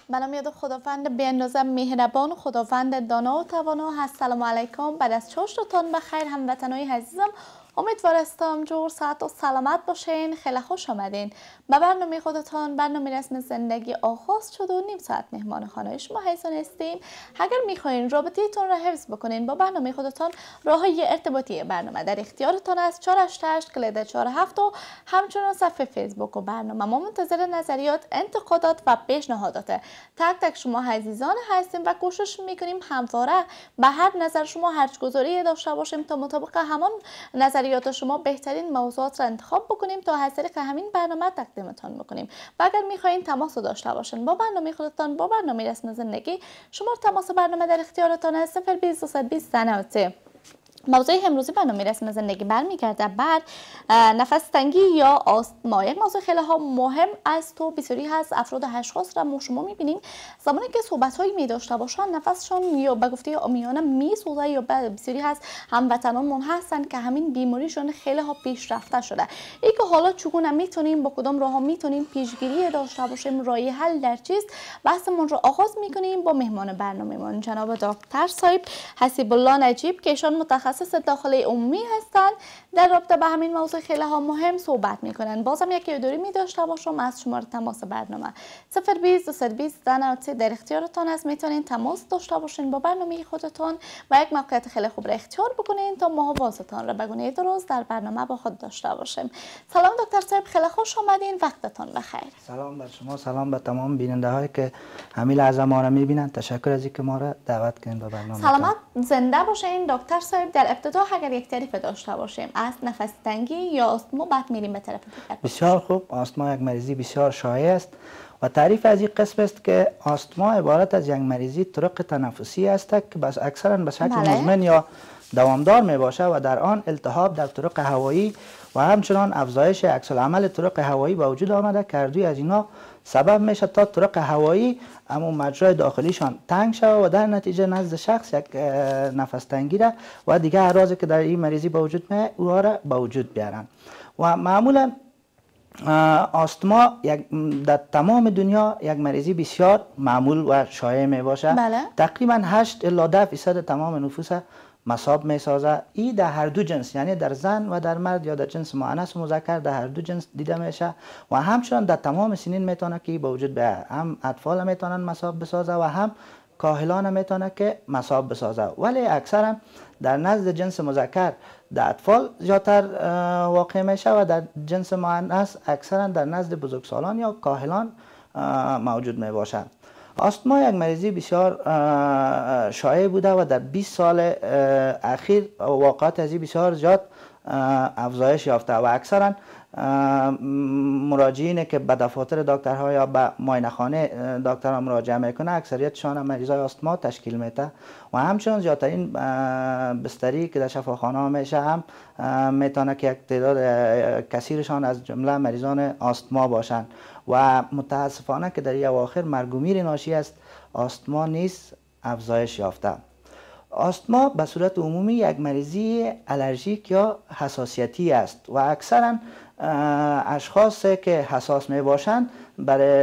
به نام یاد خداوند بی‌اندازه مهربان، خداوند دانا و توانا. السلام علیکم. بعد از چاشتتان بخیر هموطنای عزیزم. امیدوارم جور ساعت و سلامت باشین. خیلی خوش آمدین به برنامه خودتان. برنامه رسم زندگی آغاز شد و نیم ساعت مهمان خانه شما حیثان هستیم. اگر میخواین رابطه‌تون را حفظ بکنین با برنامه خودتان، راههای ارتباطی برنامه در اختیارتان است. 488 کلید 47 و همچنین صفحه فیسبوک و برنامه. ما منتظر نظریات، انتقادات و پیشنهادات تک تک شما عزیزان هستیم و کوشش میکنیم همواره به هر نظر شما هرچ گذاری داشته باشیم تا مطابق همان نظریات شما بهترین موضوعات را انتخاب بکنیم تا از طریق همین برنامه تقدیمتان بکنیم. و اگر میخواین تماس داشته باشین با برنامه خودتان، با برنامه رسم زندگی، شما تماس برنامه در اختیارتان است. 020 موضوع امروزی برنامه رسم زندگی برمیگرده بر نفس تنگی یا آستما. یک موضوع خیلی مهم است و بسیاری از افراد و اشخاص را ما شما میبینیم زمانی که صحبت هایی می داشته باشند نفسشان یا به گفته عامیانه میسوزه یا بسیاری از هموطنانمون هستند که همین بیماریشون خیلی پیشرفته شده. ای که حالا چگونه میتونیم، با کدام راه میتونیم پیشگیری داشته باشیم، راه حل در چیست؟ بحثمون رو آغاز میکنیم با مهمان برنامه‌مون جناب دکتر صاحب حسیب الله نجیب که ایشان متخصص داخلی عمومی هستند. در رابطه به همین موضوع خیلی مهم صحبت میکنن. بازم یک یادآوری می داشته باشم از شماره تماس برنامه 020 در اختیارتان است. میتونین تماس داشته باشین با برنامه خودتون و یک موقعیت خیلی خوب را اختیار بکنین تا محافظتان را به گونه درست در برنامه با خود داشته باشیم. سلام دکتر صاحب، خیلی خوش آمدین. وقتتان بخیر. سلام بر شما، سلام به تمام بیننده هایی که همین لحظه ما را میبینن. تشکر از اینکه ما را دعوت کردین به برنامه. سلامت زنده باشین دکتر صاحب. در ابتدا اگر یک تعریف داشته باشیم از نفس تنگی یا آستما، بعد میریم به طرف دیگر. بسیار خوب. آستما یک مریضی بسیار شایع است و تعریف از این قسم است که آستما عبارت از یک مریضی طرق تنفسی است که بس اکثرا به شکل مزمن یا دوامدار می باشه و در آن التهاب در طرق هوایی و همچنان افزایش عکس العمل طرق هوایی به وجود آمده که هر دوی از اینا سبب میشه تا طرق هوایی اما مجرای داخلیشان تنگ شود و در نتیجه نزد شخص یک نفس تنگی را و دیگه اعراضی که در این مریضی به وجود میاد او را به وجود بیارن. و معمولا آستما در تمام دنیا یک مریضی بسیار معمول و شایع می باشه. بله. تقریبا 8 الی 10% تمام نفوس مصاب می سازه. این در هر دو جنس، یعنی در زن و در مرد یا در جنس مؤنث و مذکر در هر دو جنس دیده میشه و همچنان در تمام سنین میتونه که به وجود بیاد. هم اطفال میتونن مصاب بسازه و هم کاهلان میتونه که مصاب بسازه، ولی اکثرا در نزد جنس مذکر در اطفال زیادتر واقع میشه و در جنس مؤنث اکثرا در نزد بزرگسالان یا کاهلان موجود می باشد. آستما یک مریضی بسیار شایع بوده و در 20 سال اخیر واقعات از این بسیار زیاد افزایش یافته و اکثرا مراجعینی که به دفاتر دکترها یا به معاینه‌خانه دکترها مراجعه میکنه اکثریتشان مریضای آستما تشکیل میده و همچنان زیادترین بستری که در شفاخانه ها میشه هم میتونه که یک تعداد کثیرشان از جمله مریضان آستما باشند و متاسفانه که در این اواخر مرگ و میر ناشی از آستما نیز افزایش یافته. آستما به صورت عمومی یک مریضی الرژیک یا حساسیتی است و اکثرا اشخاص که حساس می باشند برای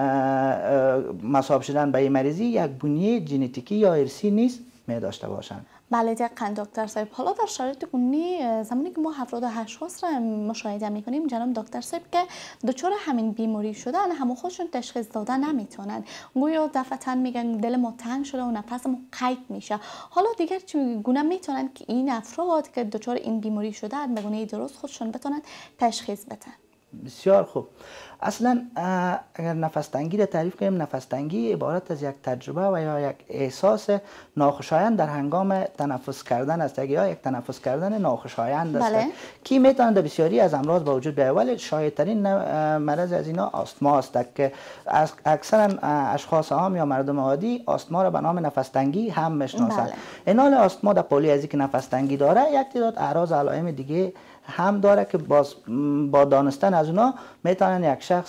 مصاب شدن به این مریضی یک بنیه ژنتیکی یا ارثی نیز می داشته باشند. بله دقیقاً دکتر صاحب. حالا در شرایط کنونی زمانی که ما افراد و اشخاص را مشاهده میکنیم جناب دکتر صاحب که دچار همین بیماری شدن همه خودشون تشخیص داده نمیتونن، گویا دفعتاً میگن دل ما تنگ شده و نفسمون قید میشه. حالا دیگر چگونه میتونن که این افراد که دچار این بیماری شدن به گونه درست خودشون بتونن تشخیص بدن؟ بسیار خوب. اصلا اگر نفس تنگی را تعریف کنیم، نفس تنگی عبارت از یک تجربه و یا یک احساس ناخوشایند در هنگام تنفس کردن است یا یک تنفس کردن ناخوشایند است. بله. کی میتونه در بسیاری از امراض به وجود بیاید، ولی شایع‌ترین مرض از اینا آستما است که اکثرا اشخاص عام یا مردم عادی آستما را به نام نفس تنگی هم میشناسند. بله. اینال آستما در پولی از اینکه نفس تنگی داره یک تعداد اعراض علائم دیگه هم داره که با دانستن از اونا میتونن یک شخص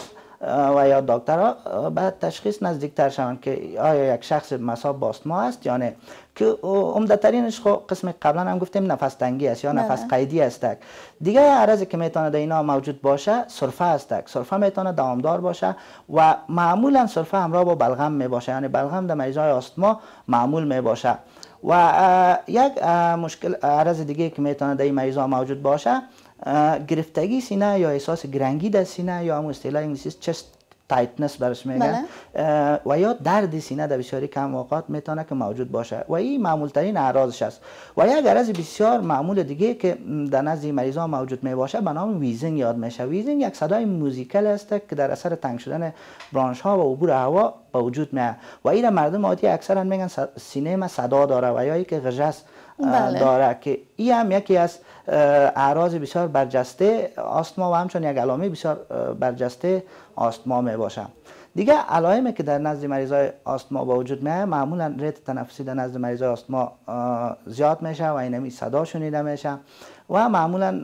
و یا دکترها به تشخیص نزدیکتر شوند که آیا یک شخص مصاب با آستما است یا نه، که عمدترینش خب قسم قبلا هم گفتیم نفس تنگی است یا نفس قیدی است. دیگه عرضی که میتونه در اینا موجود باشه سرفه است. سرفه میتونه دوامدار باشه و معمولا سرفه همراه با بلغم می باشه، یعنی بلغم در مریضای آستما معمول می باشه. و یک مشکل عرض دیگه که میتونه در این مریضا موجود باشه گرفتگی سینه یا احساس گرنگی در سینه یا همون اصطلاح انگلیسی چست تایتنس برش میگن و یا درد سینه در بسیاری کم اوقات میتونه که موجود باشه و این معمول ترین اعراضش است. و یک عرض بسیار معمول دیگه که در نزد مریضا موجود می باشه به نام ویزینگ یاد میشه. ویزینگ یک صدای موزیکال است که در اثر تنگ شدن برانش ها و عبور هوا به وجود میاد و این مردم عادی اکثرا میگن سینه ما صدا داره و یا که غژس داره، که این هم یکی از اعراض بسیار برجسته آستما و همچون یک علامه بسیار برجسته آستما می باشه. دیگه علائمی که در نزد مریضای آستما با وجود میاد معمولا ریت تنفسی در نزد مریضای آستما زیاد میشه و اینمی صدا شنیده میشه و معمولا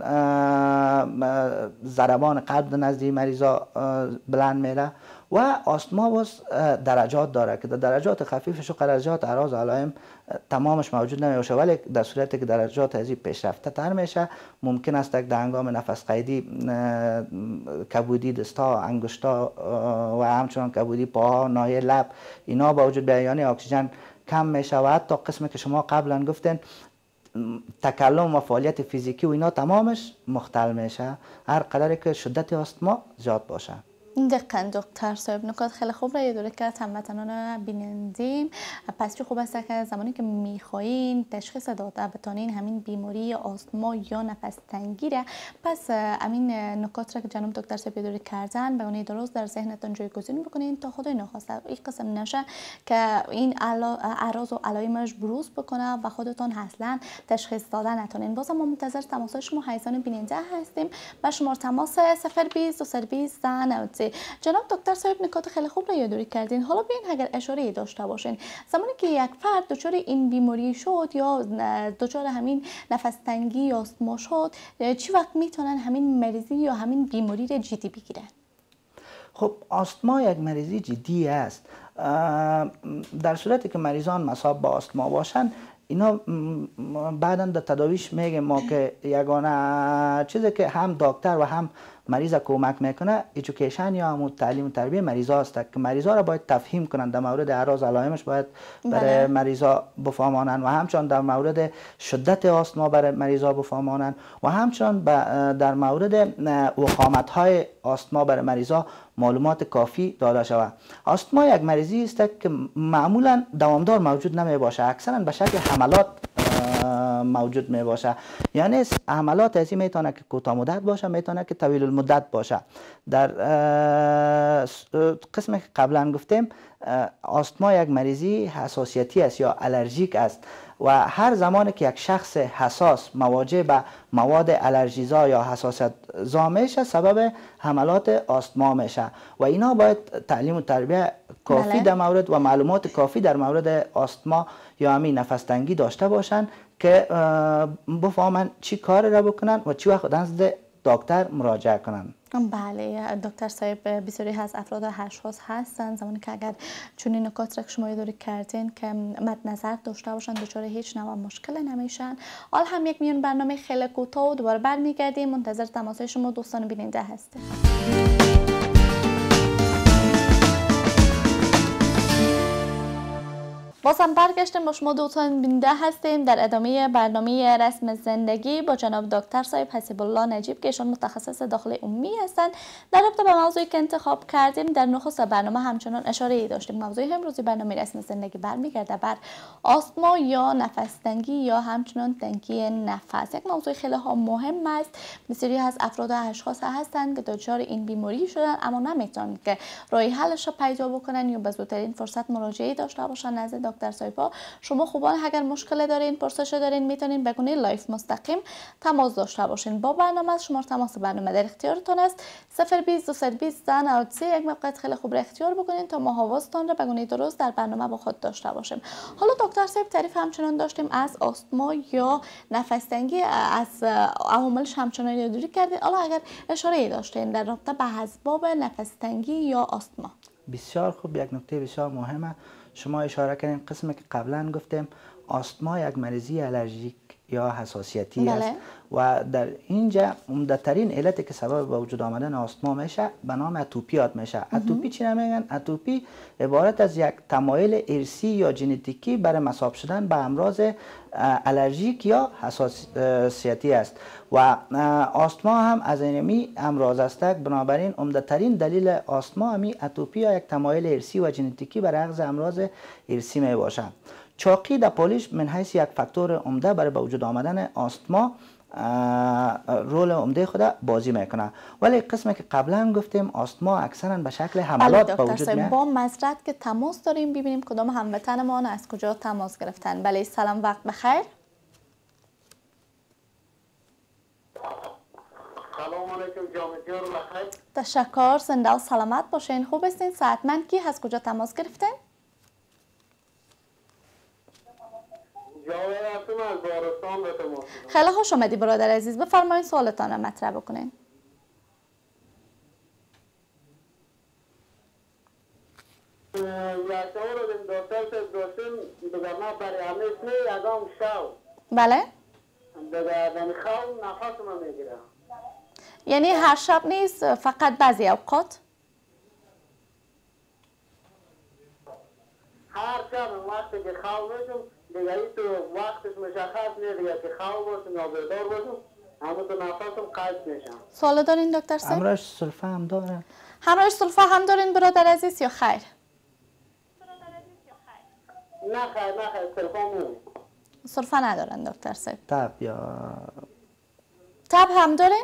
ضربان قلب در نزد مریضا بلند میره و آستما باز درجات داره که در درجات خفیفش و درجات اعراض و علائم تمامش موجود نمیشه، ولی در صورتی که درجات از این پیشرفته تر میشه ممکن است که در هنگام نفس قیدی کبودی دستا، انگشتا و همچنان کبودی پاها، ناحیه لب اینا با وجود بیاد، یعنی اکسیژن کم میشه و حتی قسمی که شما قبلا گفتین تکلم و فعالیت فیزیکی و اینا تمامش مختل میشه هر قدری که شدت آستما زیاد باشه. دقیقاً دکتر صاحب نکات خیلی خوب را یادآوری کرد هموطنان بینندیم. پس چه خوب است که زمانی که میخواین تشخیص داده بتانین همین بیماری آستما یا نفس تنگی را، پس همین نکات را که جناب دکتر صاحب یادآوری کردن به اون درست در ذهنتون جایگزین بکنین تا خدای نخواسته این قسم نشه که این اعراض و علائمش بروز بکنه و خودتون اصلا تشخیص داده نتونین. باز ما منتظر تماس شما عزیزان بیننده هستیم با شماره تماس 020 220 90. جناب دکتر صاحب نکات خیلی خوب را یادآوری کردین. حالا بیاین اگر اشاره داشته باشین زمانی که یک فرد دچار این بیماری شد یا دچار همین نفس تنگی یا آستما شد، چی وقت میتونن همین مریضی یا همین بیماری را جدی بگیرن؟ خب آستما یک مریضی جدی است. در صورتی که مریضان مصاب با آستما باشن اینا بعدا در تداویش میگه ما که یگانه چیزی که هم دکتر و هم مریض کمک میکنه ایژوکیشن یا هم تعلیم و تربیت مریضا است که مریضا را باید تفهیم کنند در مورد اعراض علائمش باید برای مریضا بفهمانند و همچنان در مورد شدت آستما برای مریضا بفهمانند و همچنان در مورد وخامت های آستما برای مریضا معلومات کافی داده شود. آستما یک مریضی است که معمولا دوامدار موجود نمی باشه، اکثرا به شکل حملات موجود می باشه، یعنی حملات ازی میتونه که کوتاه مدت باشه میتونه که طویل المدت باشه. در قسمی که قبلا گفتیم آستما یک مریضی حساسیتی است یا الرژیک است و هر زمانی که یک شخص حساس مواجه به مواد الرژیزا یا حساسیت زا میشه سبب حملات آستما میشه و اینا باید تعلیم و تربیت کافی در مورد و معلومات کافی در مورد آستما یا همین نفس تنگی داشته باشن که بفهمن چی کار را بکنن و چی وقت نزد دکتر مراجعه کنن. بله دکتر صاحب، بسیاری از افراد و اشخاص هستند زمانی که اگر چنین نکات را که شما یادآوری کردین که مد نظر داشته باشن دچار هیچ نوع مشکل نمیشن. حال هم یک میون برنامه خیلی کوتاه و دوباره برمیگردیم. منتظر تماس شما دوستان بیننده هستیم. بازم برگشتیم با شما دوستان بیننده هستیم در ادامه برنامه رسم زندگی با جناب دکتر صاحب حسیب الله نجیب که ایشان متخصص داخل عمومی هستند. در رابطه با موضوعی که انتخاب کردیم در نخست برنامه همچنان اشاره ای داشتیم. موضوع امروزی برنامه رسم زندگی برمیگرده بر آستما یا نفس تنگی یا همچنان تنگی نفس. یک موضوع خیلی مهم است. بسیاری از افراد و اشخاص هستند که دچار این بیماری شدن اما نمیتونن که راه حلش را پیدا بکنن یا به زودترین فرصت مراجعه داشته باشن نزد دکتر صاحب. شما خوبان اگر مشکل دارین، پرسش دارین، میتونین به گونه لایف مستقیم تماس داشته باشین با برنامه. شماره تماس برنامه در اختیارتون است 020 220 93. یک موقعیت خیلی خوب را اختیار بکنین تا ما حواستان را به گونه درست در برنامه با خود داشته باشیم. حالا دکتر صاحب تعریف همچنان داشتیم از آستما یا نفس تنگی، از عواملش همچنان یادداری کردین. حالا اگر اشاره داشتین در رابطه به اسباب نفس تنگی یا آستما. بسیار خوب، یک نکته بسیار مهمه شما اشاره کردین. قسمی که قبلا گفتیم آستما یک مریضی آلرژیک یا حساسیتی است و در اینجا عمده‌ترین علتی که سبب به وجود آمدن آستما میشه به نام اتوپی یاد میشه. اتوپی چی نمیگن؟ اتوپی عبارت از یک تمایل ارثی یا ژنتیکی برای مصاب شدن به امراض آلرژیک یا حساسیتی است و آستما هم از اینمی امراض است. بنابراین عمده‌ترین دلیل آستما همی اتوپی یا یک تمایل ارثی و ژنتیکی برای اخذ امراض ارثی می باشه. چاقی در پالیش من حیث یک فاکتور عمده برای به وجود آمدن آستما رول عمده خود بازی میکنه. ولی قسمی که قبلا گفتیم آستما اکثرا به شکل حملات به وجود میاد. با معذرت که تماس داریم، ببینیم کدام هموطنمان از کجا تماس گرفتن. بله سلام، وقت بخیر. سلام علیکم جامعه رو بخیر. تشکر، زنده و سلامت باشین. خوب هستین؟ صحتمند. کی از کجا تماس گرفتین؟ از بارستان به تماس. خیلی خوش آمدی برادر عزیز، بفرمایید سوالتان را مطرح بکنین. یک سوال رو دکتر صاحب داشتیم دیگه ما برای همه سه یکم شو. بله؟ دیگه من خواب نفس ما میگیره. یعنی هر شب نیست، فقط بعضی اوقات؟ هر شب وقتی که خواب میشم دیگه ای تو وقتش مشخص نیست دیگه که خواب باشم یا بیدار باشم اما تو نفسم قطع میشم. سوال دارین دکتر صاحب؟ همراهش سلفه هم داره؟ همراهش سلفه هم دارین برادر عزیز یا خیر؟ نه خیر سلفه نمی. سلفه ندارن دکتر صاحب. تب یا تب هم دارین؟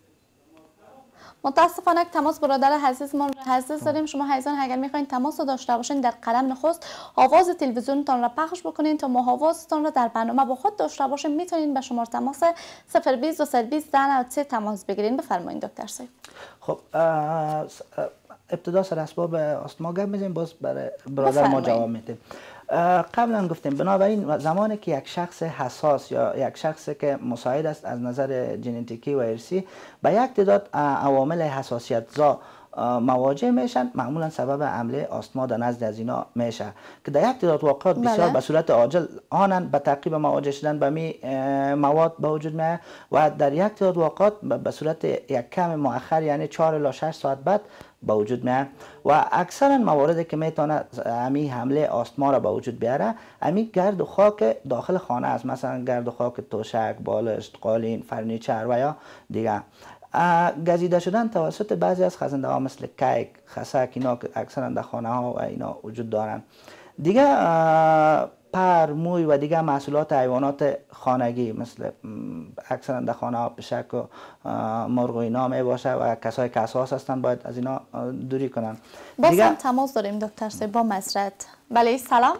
متاسفانه تماس برادر عزیزمان عزیز داریم. شما عزیزان اگر میخواین تماس رو داشته باشین در قدم نخست آواز تلویزیونتان را پخش بکنین تا ما آوازتان را در برنامه با خود داشته باشیم. میتونین به شماره تماس 020 220 93 تماس بگیرین. بفرمایید دکتر صاحب. خب ابتدا سر اسباب آستما گپ میزنیم، باز برای برادر ما جواب میدیم. قبلا گفتیم بنابراین زمانی که یک شخص حساس یا یک شخصی که مساعد است از نظر ژنتیکی و ارثی به یک تعداد عوامل حساسیت زا مواجه میشن، معمولا سبب حمله آستما در نزد از اینا میشه که در یک تعداد واقعات بسیار به صورت عاجل آنن به تعقیب مواجه شدن به می مواد به وجود میاد و در یک تعداد واقعات به صورت یک کم مؤخر یعنی 4 الی 6 ساعت بعد به وجود میاد و اکثرا مواردی که میتونه امی حمله آستما را به وجود بیاره امی گرد و خاک داخل خانه است، مثلا گرد و خاک توشک، بالشت، قالین، فرنیچر و یا دیگه. گزیده شدن توسط بعضی از خزنده ها مثل کیک، خسک، اینا که اکثرا در خانه ها و اینا وجود دارن. دیگه پر، موی و دیگه محصولات حیوانات خانگی مثل اکثرا در خانه ها پشک و مرغ و اینا می باشه و کسایی که حساس هستن باید از اینا دوری کنن. باز هم تماس داریم دکتر صاحب با معذرت. بله سلام.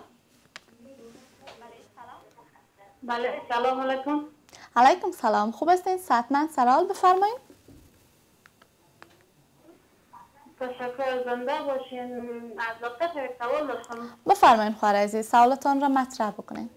بله سلام علیکم. علیکم سلام. خوب هستین؟ صحتمند سرحال. بفرمایید. تشکر، زنده باشین. از دکتر یک سوال داشتم. بفرمایید خواهر عزیز، سوالتان را مطرح بکنین.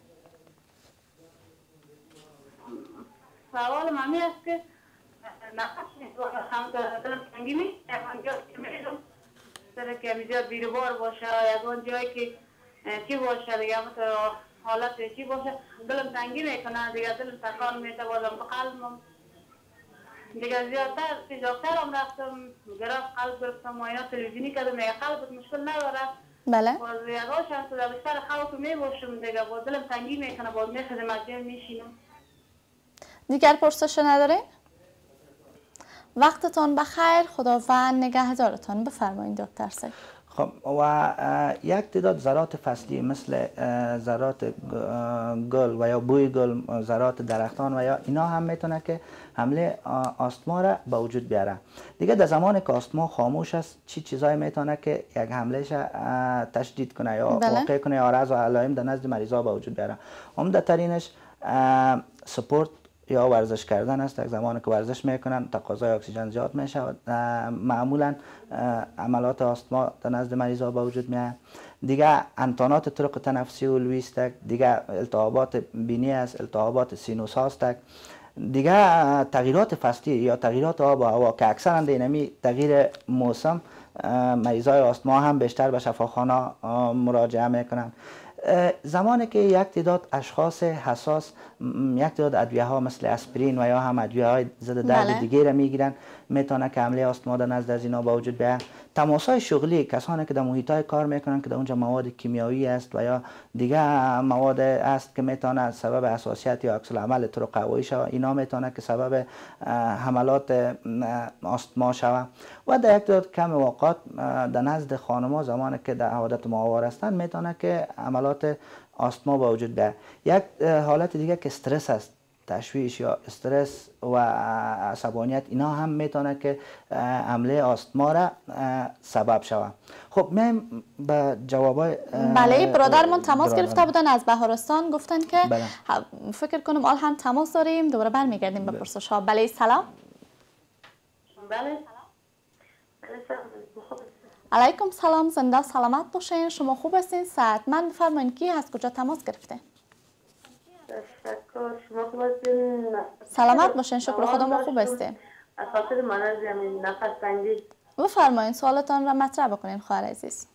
سوال ممی است که نفس هم دلم تنگی نیست، یکان جایی که میرم سر که اینجا بیروبار باشه، یکان جایی که چی باشه دیگه مثل حالت چی باشه دلم تنگی میکنه دیگه، دلم تکان میده بازم به قلبم دیگه زیادتر پیش دکتر هم رفتم گراف قلب گرفتم و اینا تلویزیونی کردم میگه قلبت مشکل نداره. بله. باز یکاش هم تو در بستر خواب میباشم دیگه باز دلم تنگی میکنه باز میخزم از جای میشینم. دیگر پرسش ندارین؟ وقتتان بخیر، خداوند نگهدارتان. بفرمایید دکتر صاحب. خب و یک تعداد ذرات فصلی مثل ذرات گل و یا بوی گل، ذرات درختان و یا اینا هم میتونه که حمله آستما را به وجود بیاره. دیگه در زمانی که آستما خاموش است چی چیزایی میتونه که یک حملهش تشدید کنه یا واقع کنه یا اعراض و علائم در نزد مریضا به وجود بیاره. عمده ترینش سپورت یا ورزش کردن است. در زمانی که ورزش میکنن تقاضای اکسیژن زیاد میشه و معمولا عملات آستما در نزد مریضا به وجود میاد. دیگه انتانات طرق تنفسی علوی است. دیگه التهابات بینی است، التهابات سینوس هاست. دیگه تغییرات فصلی یا تغییرات آب و هوا که اکثرا دینمی تغییر موسم مریضای آستما هم بیشتر به شفاخانه مراجعه میکنن. زمانی که یک تعداد اشخاص حساس یک تعداد ادویه ها مثل اسپرین و یا هم ادویه های ضد درد دیگه را میگیرن میتونه که حمله آستما در نزد از اینا با وجود بیاد. تماس های شغلی، کسانی که در محیط های کار میکنن که در اونجا مواد کیمیایی است و یا دیگه مواد است که میتونه سبب حساسیت یا عکس العمل طرق هوایی شود، اینا میتونه که سبب حملات آستما شود. و در یک تعداد کم اوقات در نزد خانم‌ها زمانی که در حالت ماهوار هستند میتونه که عملات آستما با وجود بیاد. یک حالت دیگه که استرس است، تشویش یا استرس و عصبانیت، اینا هم میتونه که حمله آستما را سبب شود. خب میایم به جوابای بله. برادرمون تماس گرفته بودن از بهارستان، گفتن که فکر کنم آل هم تماس داریم، دوباره برمیگردیم به پرسش ها. بله سلام. بله. علیکم سلام، زنده سلامت باشین. شما خوب هستین؟ صحتمند؟ بفرمایید کی از کجا تماس گرفته؟ تشکر. شما خوب هستین؟ سلامت باشین، شکر خدا ما خوب هستیم. از خاطر مرض همین نفس تنگی. بفرمایید سوالتان را مطرح بکنین خواهر عزیز.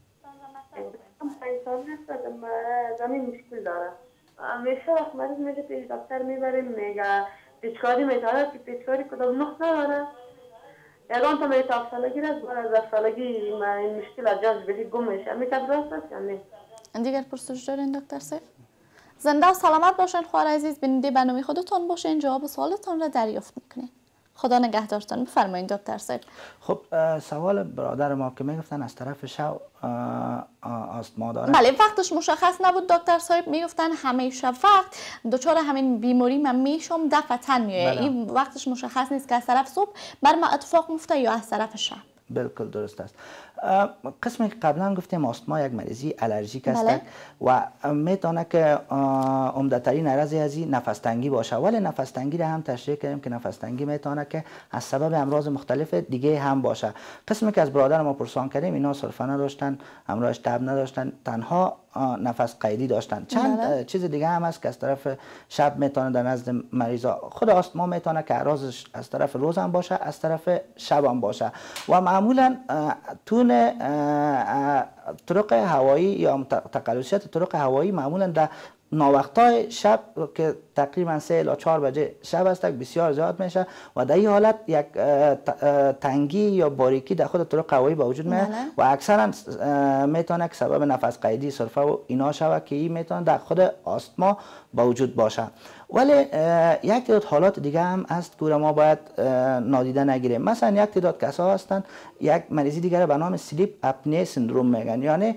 زمین مشکل داره. همیشه وقت مریض میشه پیش دکتر میبریم، میگه پیچکاری میتاره که پیچکاری کدام نقص نداره. یگان تا میگه 7 سالگی رست، بعد از 10 سالگی این مشکل از جانش بدی گم میشه. میتونه درست است یا نه؟ دیگر پرسش دارین دکتر سیف؟ زنده و سلامت باشین خواهر عزیز، بیننده برنامه خودتان باشین، جواب سوالتان را دریافت میکنین. خدا نگهدارتان. بفرمایید دکتر سیف. خب سوال برادر ما که میگفتن از طرف شب آستما داره. بله، وقتش مشخص نبود دکتر صاحب، میگفتن همیشه وقت دچار همین بیماری من میشم دفعتاً میاد. این وقتش مشخص نیست که از طرف صبح بر ما اتفاق میفته یا از طرف شب. بالکل درست است. قسمی که قبلا گفتیم آستما یک مریضی الرژیک است و میتونه که عمده ترین عرض از این نفس تنگی باشه، ولی نفس تنگی را هم تشریح کردیم که نفس تنگی میتونه که از سبب امراض مختلف دیگه هم باشه. قسمی که از برادر ما پرسان کردیم اینا صرفا نداشتن، همراهش تب نداشتن، تنها نفس قیدی داشتن. چند چیز دیگه هم هست که از طرف شب میتونه در نزد مریضا. خود آستما میتونه که اعراضش از طرف روز هم باشه، از طرف شب هم باشه و معمولا تون طرق هوایی یا تقلصیت طرق هوایی معمولا در ناوقتای شب که تقریبا 3 الی 4 بجه شب است بسیار زیاد میشه و در این حالت یک تنگی یا باریکی در خود طرق هوایی به وجود میاد و اکثرا میتونه که سبب نفس قیدی صرفه و اینا شود که این میتونه در خود آستما به وجود باشه. ولی یک تعداد حالات دیگه هم هست که ما باید نادیده نگیریم. مثلا یک تعداد کسا هستند یک مریضی دیگه به نام سلیپ اپنی سندروم میگن، یعنی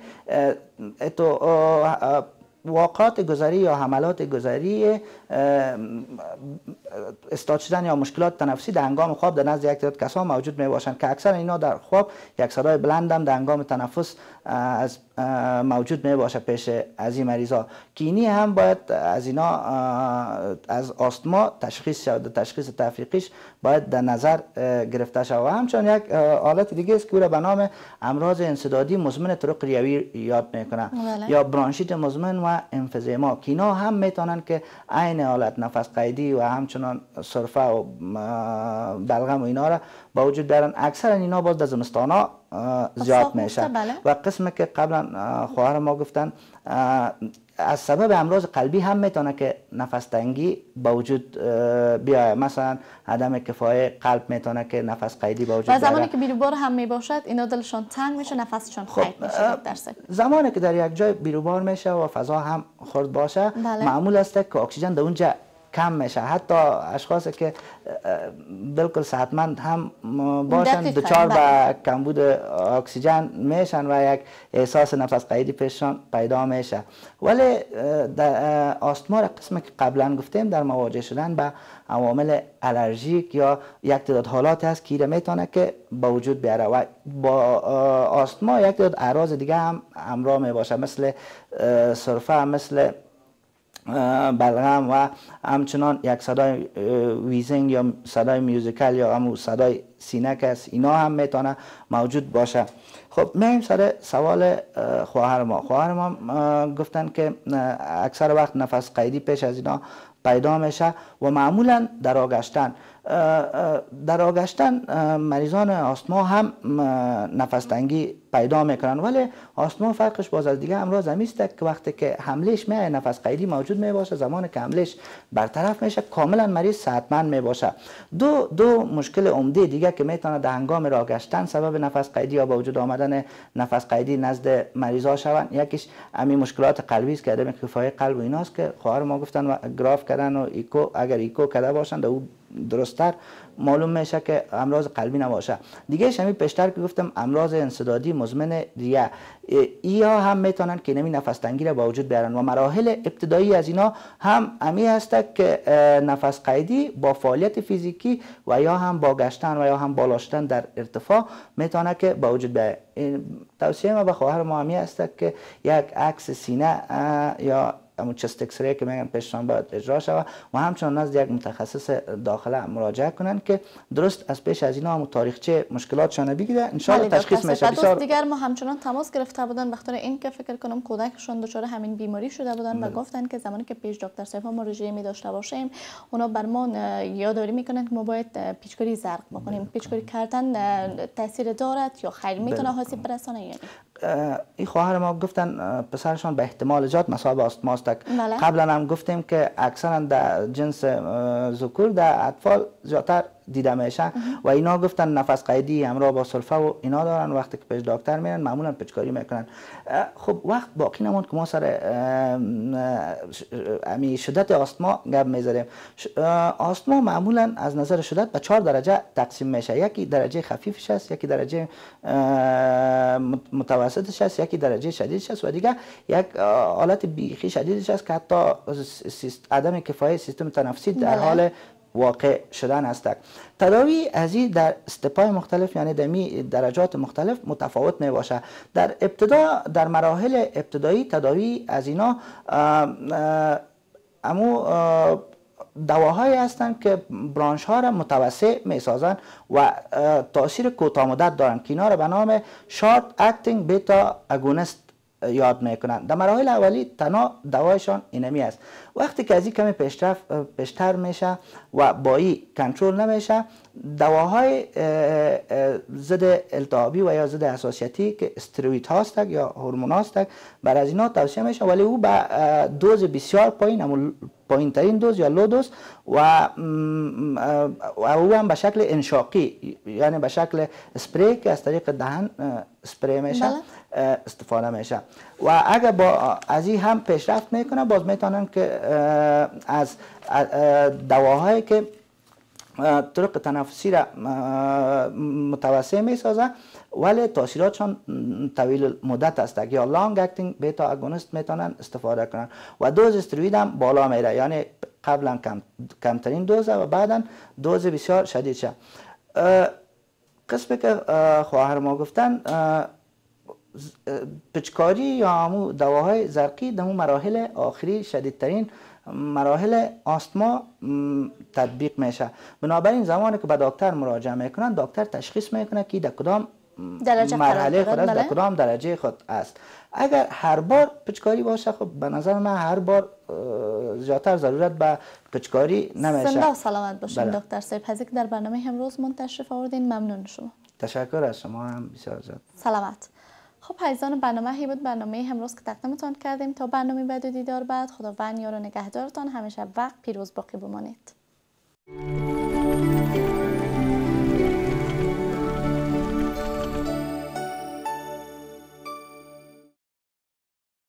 واقعات گذری یا حملات گذری استاد شدن یا مشکلات تنفسی در هنگام خواب در نزد یک تعداد کسا موجود می باشند که اکثر اینا در خواب یک صدای بلند هم در هنگام تنفس از موجود می باشه پیش از این مریضا که اینی هم باید از اینا از آستما تشخیص شود. تشخیص تفریقیش باید در نظر گرفته شود. و همچنین یک حالت دیگه است که او به نام امراض انسدادی مزمن طرق ریوی یاد میکنه یا برانشیت مزمن و امفیزیما که اینا هم میتونن که عین حالت نفس قیدی و همچنان سرفه و بلغم و اینا را با وجود دارن. اکثر اینا باز در زمستانا زیاد میشه و قسمی که قبلا خواهر ما گفتن از سبب امراض قلبی هم میتونه که نفس تنگی با وجود بیاید. مثلا عدم کفایت قلب میتونه که نفس قیدی با وجود بیاره. و زمانی که بیروبار هم میباشد اینا دلشون تنگ میشه، نفسشون قید میشه. زمانی که در یک جای بیروبار میشه و فضا هم خرد باشه معمول است که اکسیژن در اونجا کم میشه. حتی اشخاصی که بالکل صحتمند هم باشن دچار به کمبود اکسیژن میشن و یک احساس نفس قیدی پیششان پیدا میشه. ولی آستما را قسمی که قبلا گفتیم در مواجه شدن به عوامل الرژیک یا یک تعداد حالات هست که میتونه که به وجود بیاره و با آستما یک تعداد اعراض دیگه هم همراه می باشه، مثل سرفه، مثل بلغم و همچنان یک صدای ویزینگ یا صدای میوزیکال یا همون صدای سینه که است، اینا هم میتونه موجود باشه. خب میایم سر سوال خواهر ما. خواهر ما گفتن که اکثر وقت نفس قیدی پیش از اینا پیدا میشه و معمولا در آگشتن مریضان آستما هم نفس تنگی پیدا میکنن. ولی آستما فرقش باز از دیگه امراض همیست که وقتی که حملش میای نفس قیدی موجود می باشه، زمان که حملش برطرف میشه کاملا مریض صحتمند می باشه. دو مشکل عمده دیگه که میتونه در هنگام راه گشتن سبب نفس قیدی یا با وجود آمدن نفس قیدی نزد مریضا شون، یکیش همین مشکلات قلبی است که عدم کفایی قلب و ایناست که خواهر ما گفتن و گراف کردن و ایکو، اگر ایکو کرده باشند او درست‌تر معلوم میشه که امراض قلبی نباشه. دیگه همین پیشتر که گفتم امراض انسدادی مزمن ریه، اینا هم میتونن که نمی نفس تنگی را با وجود بیارن و مراحل ابتدایی از اینا هم امی هست که نفس قیدی با فعالیت فیزیکی و یا هم با گشتن و یا هم بالا شدن در ارتفاع میتونه که با وجود بیاره. توصیه ما به خواهر ما همی هست که یک عکس سینه یا همون چست اکسری که میگن پیششان باید اجرا شود و همچنان نزد یک متخصص داخله مراجعه کنن که درست از پیش از اینا هم تاریخچه مشکلاتشان بگیره، ان شاء الله تشخیص میشه. دوست دیگر ما همچنان تماس گرفته بودن بخاطر این که فکر کنم کودکشون دچار همین بیماری شده بودن و گفتن که زمانی که پیش دکتر صاحب ما رژیمی داشته باشیم اونا بر ما یادآوری میکنن که ما باید پیچکاری زرق بکنیم. پیچکاری کردن تاثیر دارد یا خیر میتونه آسیب برسانه؟ یعنی این خواهر ما گفتن پسرشان به احتمال زیاد مصاب آستما است. قبلا هم گفتیم که اکثرا در جنس ذکور در اطفال زیادتر دیده میشن و اینا گفتن نفس قیدی همراه با سلفه و اینا دارن. وقتی که پیش دکتر میرن معمولا پیچکاری میکنن. خب وقت باقی نموند که ما سر شدت آستما گپ میذاریم. آستما معمولا از نظر شدت به 4 درجه تقسیم میشه. یکی درجه خفیفش است، یکی درجه متوسطش است، یکی درجه شدیدش است و دیگه یک حالت بیخی شدیدش است که حتی عدم کفایت سیستم تنفسی در حال واقع شدن است. تداوی از این در استپای مختلف یعنی در درجات مختلف متفاوت می باشه. در ابتدا در مراحل ابتدایی تداوی از اینا دواهایی هستند که برانش ها را متوسع می سازند و تاثیر کوتاه مدت دارند که اینا را به نام شارت اکتینگ بیتا اگونست یاد میکنن. در مراحل اولی تنها دوایشان اینمی است. وقتی که از این کمی پیشتر میشه و با این کنترل نمیشه، دواهای ضد التهابی و یا ضد حساسیتی که استروئید هاست یا هورمون هاست بر از اینا توصیه میشه، ولی او به دوز بسیار پایین، پایین ترین دوز یا لو دوز و او هم به شکل انشاقی یعنی به شکل اسپری که از طریق دهن اسپری میشه استفاده میشه و اگر با از این هم پیشرفت میکنه باز میتونن که از دواهایی که طرق تنفسی را متوسع میسازه ولی تاثیراتشان طویل مدت است یا لانگ اکتینگ بیتا اگونیست میتونن استفاده کنن و دوز استروئید هم بالا میره، یعنی قبلا کمترین دوزه و بعدا دوز بسیار شدید شه. قسمی که خواهر ما گفتن پچکاری یا همو دواهای زرقی در مراحل آخری شدیدترین مراحل آستما تطبیق میشه. بنابراین زمانی که به دکتر مراجعه میکنن دکتر تشخیص میکنه که در کدام مرحله خود است، در کدام درجه خود است. اگر هر بار پچکاری باشه خب به نظر من هر بار زیادتر ضرورت به پچکاری نمیشه. زنده و سلامت باشین دکتر صاحب. از اینکه در برنامه امروز من تشریف آوردین ممنون شما. تشکر از شما هم بسیار زیاد. سلامت. خب عزیزان برنامه هی بود برنامه امروز که تقدیمتان کردیم. تا برنامه بعد و دیدار بعد خداوند یار و نگهدارتان همیشه وقت پیروز باقی بمانید.